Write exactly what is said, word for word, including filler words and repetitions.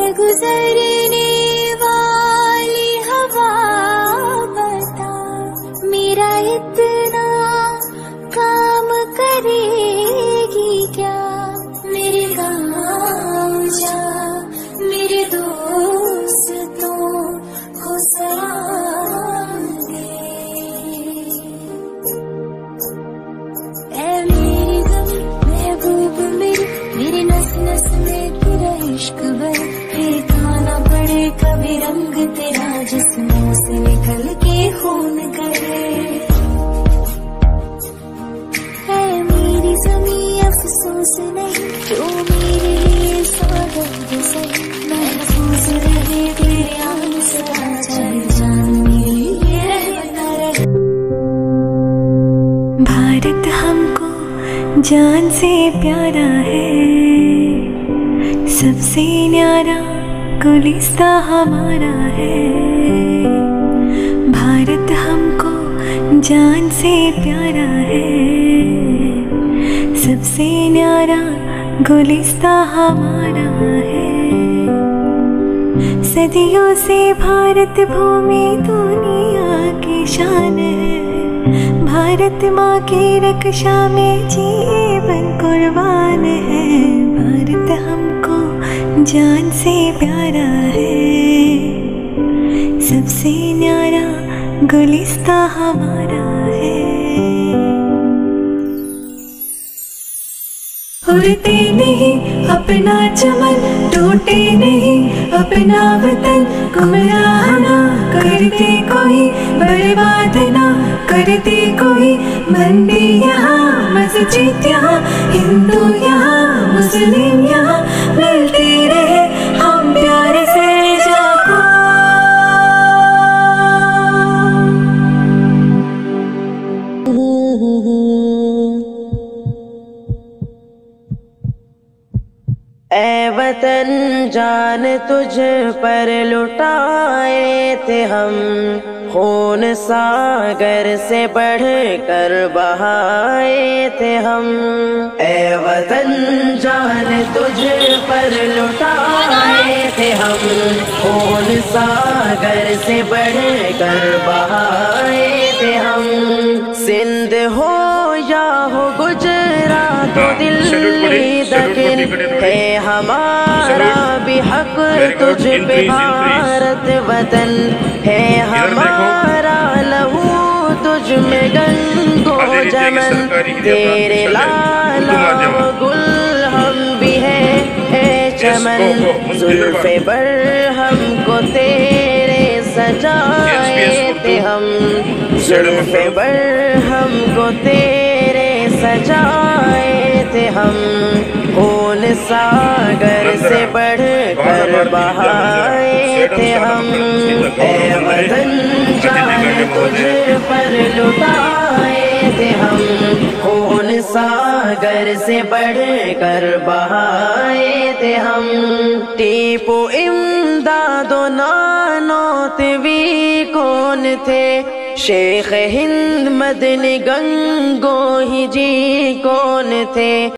गुजरने वाली हवा बता, मेरा इतना काम करेगी क्या। मेरे गाँव जा मेरे दोस्तों को सलाम दे। ऐ मेरी गम महबूब मेरी, मेरी नस नस में तेरा इश्क भर, ठिकाना पड़े कभी रंग तेरा जिस्मों से निकल के खून करे। है मेरी ज़मीं अफसोस नहीं, जो मेरे लिए सादर्द से महफूज रहे तेरे आने सदा, चाहे जान मेरी ये रहे न रहे। भारत हमको जान से प्यारा है, सबसे न्यारा गुलिस्ता हमारा है। भारत हमको जान से प्यारा है, सबसे न्यारा गुलिस्ता हमारा है। सदियों से भारत भूमि दुनिया की शान है, भारत माँ की रक्षा में जीवन कुर्बान है। भारत हमको जान से प्यारा है, सबसे न्यारा गुलिस्ता हमारा है। उड़ते नहीं अपना चमन, टूटे नहीं अपना वतन, गुमराह ना करते कोई, बर्बाद ना करते कोई। मंदिर यहाँ मस्जिद यहाँ, हिंदू यहाँ मुस्लिम यहाँ, मिलते रहे हम प्यार से जाको। ऐ वतन जान तुझ पर लुटाए थे हम, खून सागर से बढ़ कर बहाए थे हम। ऐ वतन जान तुझ पर लुटाए थे हम, खून सागर से बढ़ कर बहाए थे हम। सिंध हो या हो गुजरात तो दिल्ली दक्षिण, है हमारा भी हक तुझ पे भारत वतन। है हमारा लहू तुझ में गंगो जमन, तेरे लाला गुल हम भी हैं ए चमन। जुल्फे पर हमको तेरे सजाए थे हम, जुल्फे पर हमको तेरे सजाए थे हम। खून सागर से बढ़ कर बहाए थे हम। ऐ वतन जान तुझ पर लुटाए थे हम, खून सागर से बढ़ कर बहाए थे हम। टीपू इमदादो नानोतवी कौन थे, शेख हिंद मदनी गंगो ही जी कौन थे।